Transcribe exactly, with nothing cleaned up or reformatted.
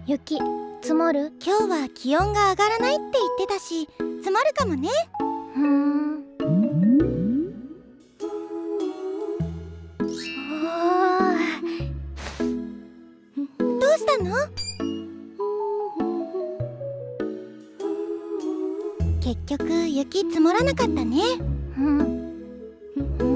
雪積もる？ 今日は気温が上がらないって言ってたし、積もるかもね。 ふーん。 あー、どうしたの？結局雪積もらなかったね。 うん。